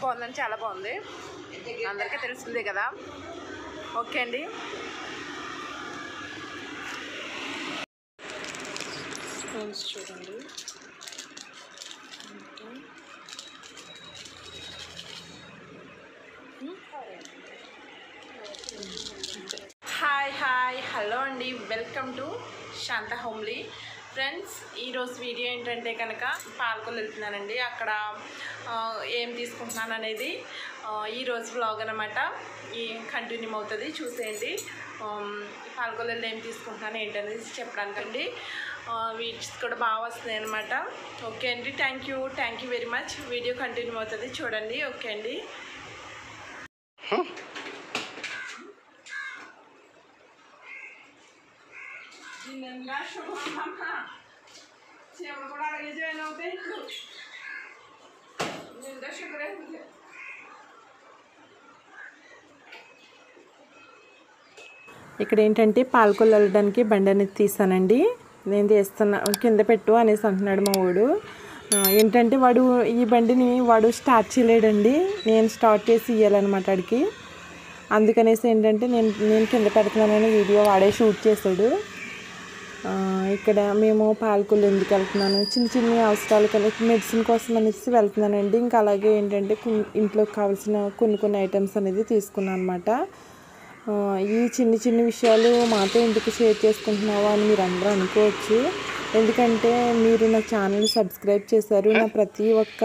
బాగుందని చాలా బాగుంది, అందరికీ తెలిసిందే కదా. ఓకే అండి. స్పూన్స్ చూడండి. హాయ్ హలో అండి, welcome to Shanta homely. Friends, ఈరోజు వీడియో ఏంటంటే కనుక పాలకొల్లు వెళ్తున్నానండి. అక్కడ ఏం తీసుకుంటున్నాను అనేది ఈరోజు వ్లాగ్ అనమాట. ఈ కంటిన్యూ అవుతుంది, చూసేయండి. పాలకొల్లు ఏం తీసుకుంటున్నాను ఏంటనేది చెప్పడానికండి. వీడియోస్ కూడా బాగా వస్తున్నాయి అనమాట. ఓకే అండి, thank you very much. Video continue అవుతుంది, చూడండి. ఓకే అండి. ఇక్కడ ఏంటంటే పాలకొల్లు వెళ్ళడానికి బండి అనేది తీసానండి. నేను తీస్తున్నా, కింద పెట్టు అనేసి అంటున్నాడు మా వాడు. ఏంటంటే వాడు ఈ బండిని వాడు స్టార్ట్ చేయలేడండి, నేను స్టార్ట్ చేసి ఇవ్వాలన్నమాట వాడికి. అందుకనేసి ఏంటంటే నేను కింద పెడుతున్నానని వీడియో వాడే షూట్ చేశాడు. ఇక్కడ మేము పాలకొల్లు ఎందుకు వెళ్తున్నాను, చిన్న అవసరాలు కానీ మెడిసిన్ కోసం అనేసి వెళ్తున్నానండి. ఇంకా అలాగే ఏంటంటే ఇంట్లోకి కావాల్సిన కొన్ని ఐటమ్స్ అనేది తీసుకున్నాను అనమాట. ఈ చిన్న విషయాలు మాతో ఎందుకు షేర్ చేసుకుంటున్నావా అని మీరు అందరూ అనుకోవచ్చు. ఎందుకంటే మీరు నా ఛానల్ని సబ్స్క్రైబ్ చేశారు. నా ప్రతి ఒక్క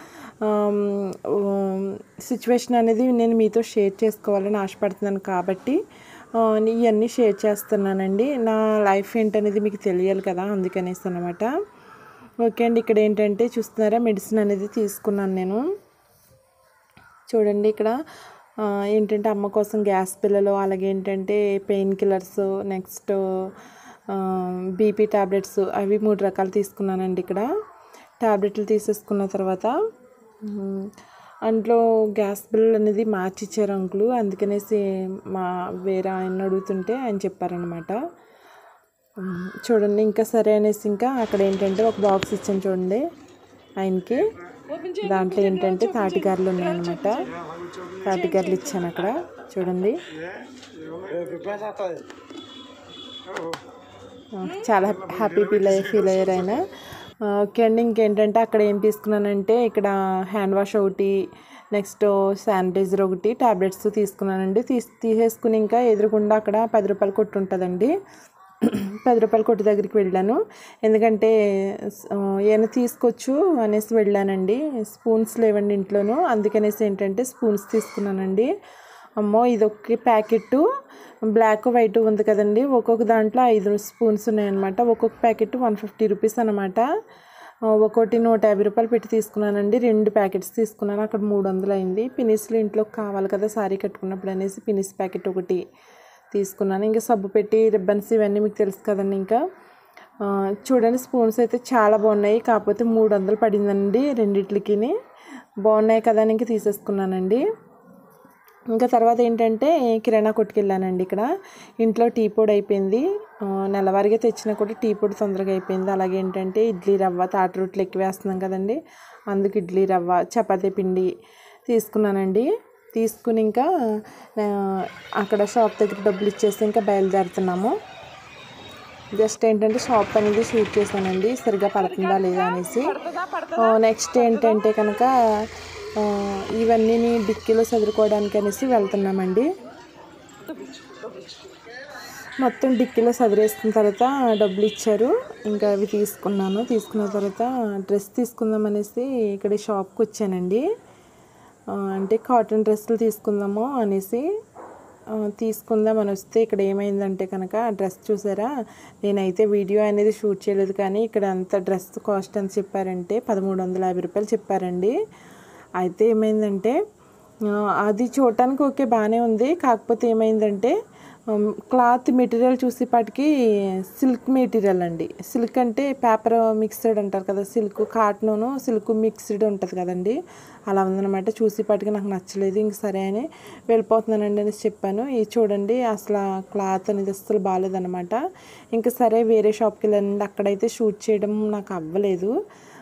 సిచ్యువేషన్ అనేది నేను మీతో షేర్ చేసుకోవాలని ఆశపడుతున్నాను కాబట్టి ఇవన్నీ షేర్ చేస్తున్నానండి. నా లైఫ్ ఏంటనేది మీకు తెలియాలి కదా, అందుకనేసి అన్నమాట. ఓకే అండి. ఇక్కడ ఏంటంటే చూస్తున్నారా, మెడిసిన్ అనేది తీసుకున్నాను నేను. చూడండి, ఇక్కడ ఏంటంటే అమ్మ కోసం గ్యాస్ పిల్లలు, అలాగే ఏంటంటే pain killers, next BP tablets, అవి 3 రకాలు తీసుకున్నానండి. ఇక్కడ టాబ్లెట్లు తీసేసుకున్న తర్వాత అందులో గ్యాస్ బిల్ అనేది మార్చిచ్చారు అంకులు. అందుకనేసి వేరే ఆయన అడుగుతుంటే ఆయన చెప్పారనమాట. చూడండి, ఇంకా సరే అనేసి ఇంకా అక్కడ ఏంటంటే ఒక బాక్స్ ఇచ్చాను చూడండి ఆయనకి. దాంట్లో ఏంటంటే తాటిగారులు ఉన్నాయన్నమాట. తాటిగారులు ఇచ్చాను అక్కడ, చూడండి. చాలా హ్యాపీ ఫీల్ అయ్యారు ఆయన. ఓకే అండి. ఇంకేంటంటే అక్కడ ఏం తీసుకున్నానంటే ఇక్కడ హ్యాండ్ వాష్ ఒకటి, నెక్స్ట్ శానిటైజర్ ఒకటి, టాబ్లెట్స్ తీసుకున్నానండి. తీసేసుకుని ఇంకా ఎదురుగుండా అక్కడ 10 రూపాయల కొట్టు ఉంటుందండి. 10 రూపాయల కొట్టు దగ్గరికి వెళ్ళాను. ఎందుకంటే ఏమైనా తీసుకోవచ్చు అనేసి వెళ్ళానండి. స్పూన్స్ లేవండి ఇంట్లోనూ, అందుకనేసి ఏంటంటే స్పూన్స్ తీసుకున్నానండి. అమ్మో, ఇదొక ప్యాకెట్ బ్లాక్ వైట్ ఉంది కదండి, ఒక్కొక్క దాంట్లో 5 స్పూన్స్ ఉన్నాయన్నమాట. ఒక్కొక్క ప్యాకెట్ 150 రూపీస్ అనమాట. ఒక్కోటి 150 రూపాయలు పెట్టి తీసుకున్నానండి. 2 ప్యాకెట్స్ తీసుకున్నాను, అక్కడ 300 అయింది. పినిస్లు ఇంట్లోకి కావాలి కదా సారీ కట్టుకున్నప్పుడు అనేసి పినిస్ ప్యాకెట్ ఒకటి తీసుకున్నాను. ఇంకా సబ్బు పెట్టి, రిబ్బన్స్, ఇవన్నీ మీకు తెలుసు కదండి. ఇంకా చూడండి, స్పూన్స్ అయితే చాలా బాగున్నాయి, కాకపోతే 300 పడిందండి రెండిట్లకి. బాగున్నాయి కదా అని ఇంక తీసేసుకున్నానండి. ఇంకా తర్వాత ఏంటంటే కిరాణా కొట్టుకు వెళ్ళానండి. ఇక్కడ ఇంట్లో టీ పొడి అయిపోయింది, నెలవారీగా తెచ్చినా కూడా టీ పొడి తొందరగా అయిపోయింది. అలాగే ఏంటంటే ఇడ్లీ రవ్వ, తాటి రొట్టెలు ఎక్కువ వేస్తున్నాం కదండి, అందుకు ఇడ్లీ రవ్వ, చపాతీ పిండి తీసుకున్నానండి. తీసుకుని ఇంకా అక్కడ షాప్ దగ్గర డబ్బులు ఇచ్చేసి ఇంకా బయలుదేరుతున్నాము. జస్ట్ ఏంటంటే షాప్ అనేది షూట్ చేశానండి, సరిగ్గా పడుతుందా లేదా అనేసి. నెక్స్ట్ ఏంటంటే కనుక ఇవన్నీ డిక్కీలో చదువుకోవడానికి అనేసి వెళ్తున్నామండి. మొత్తం డిక్కీలో చదివేసుకున్న తర్వాత డబ్బులు ఇచ్చారు, ఇంకా అవి తీసుకున్నాను. తీసుకున్న తర్వాత డ్రెస్ తీసుకుందాం అనేసి ఇక్కడ షాప్కి వచ్చానండి. అంటే కాటన్ డ్రెస్సులు తీసుకుందాము అనేసి తీసుకుందామని వస్తే ఇక్కడ ఏమైందంటే కనుక డ్రెస్ చూసారా, నేనైతే వీడియో అనేది షూట్ చేయలేదు, కానీ ఇక్కడ అంత డ్రెస్ కాస్ట్ ఎంత చెప్పారంటే 1350 రూపాయలు చెప్పారండి. అయితే ఏమైందంటే అది చూడటానికి ఓకే బాగానే ఉంది, కాకపోతే ఏమైందంటే క్లాత్ మెటీరియల్ చూసేపాటికి సిల్క్ మెటీరియల్ అండి. సిల్క్ అంటే పేపర్ మిక్స్డ్ అంటారు కదా, సిల్క్ కాటను సిల్క్ మిక్స్డ్ ఉంటుంది కదండి, అలా ఉందన్నమాట. చూసేపాటికి నాకు నచ్చలేదు, ఇంక సరే అని వెళ్ళిపోతున్నానండి అనేసి చెప్పాను. ఇది చూడండి, అసలు క్లాత్ అనేది అసలు బాగాలేదన్నమాట. ఇంకా సరే వేరే షాప్కి వెళ్ళానండి, అక్కడైతే షూట్ చేయడం నాకు అవ్వలేదు.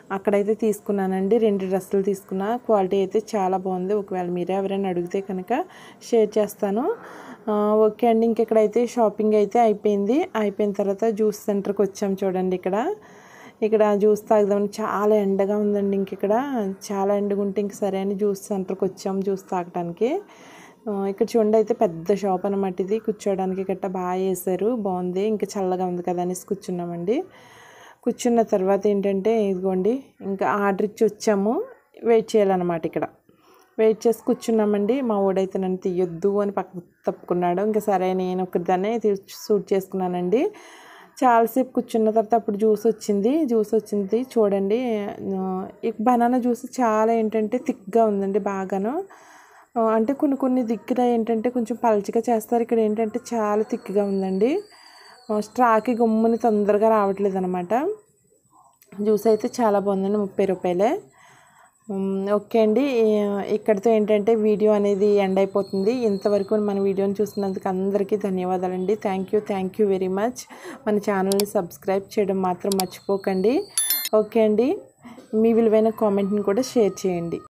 అక్కడైతే తీసుకున్నానండి. 2 డ్రెస్సులు తీసుకున్నా. క్వాలిటీ అయితే చాలా బాగుంది. ఒకవేళ మీరే ఎవరైనా అడిగితే కనుక షేర్ చేస్తాను. ఓకే అండి. ఇంకెక్కడైతే షాపింగ్ అయితే అయిపోయింది. అయిపోయిన తర్వాత జ్యూస్ సెంటర్కి వచ్చాం చూడండి. ఇక్కడ జ్యూస్ తాగుదామని చాలా ఎండగా ఉందండి. ఇక్కడ చాలా ఎండగా ఉంటే ఇంక సరే అని జ్యూస్ సెంటర్కి వచ్చాం జ్యూస్ తాగడానికి. ఇక్కడ చూడండి అయితే పెద్ద షాప్ అనమాట ఇది. కూర్చోడానికి గట్ట బాగా వేసారు, బాగుంది. ఇంకా చల్లగా ఉంది కదా అనేసి కూర్చున్నామండి. కూర్చున్న తర్వాత ఏంటంటే ఇదిగోండి ఇంకా ఆర్డర్ ఇచ్చి వచ్చాము. వెయిట్ చేయాలన్నమాట. ఇక్కడ వెయిట్ చేసి కూర్చున్నామండి. మా వాడైతే నన్ను తీయొద్దు అని పక్కకు తప్పుకున్నాడు. ఇంకా సరే నేను ఒకదాన్నే షూట్ చేసుకున్నానండి. చాలాసేపు కూర్చున్న తర్వాత అప్పుడు జ్యూస్ వచ్చింది చూడండి. ఈ బనానా జ్యూస్ చాలా ఏంటంటే థిక్గా ఉందండి బాగాను. అంటే కొన్ని దగ్గర ఏంటంటే కొంచెం పలచగా చేస్తారు. ఇక్కడ ఏంటంటే చాలా థిక్గా ఉందండి. స్ట్రాకి గమ్ముని తొందరగా రావట్లేదు అనమాట. జ్యూస్ అయితే చాలా బాగుందండి. 30 రూపాయలే. ఓకే అండి. ఇక్కడితో ఏంటంటే వీడియో అనేది ఎండ్ అయిపోతుంది. ఇంతవరకు మన వీడియోని చూసినందుకు అందరికీ ధన్యవాదాలండి. Thank you very much. మన ఛానల్ని సబ్స్క్రైబ్ చేయడం మాత్రం మర్చిపోకండి. ఓకే అండి. మీ విలువైన కామెంట్ని కూడా షేర్ చేయండి.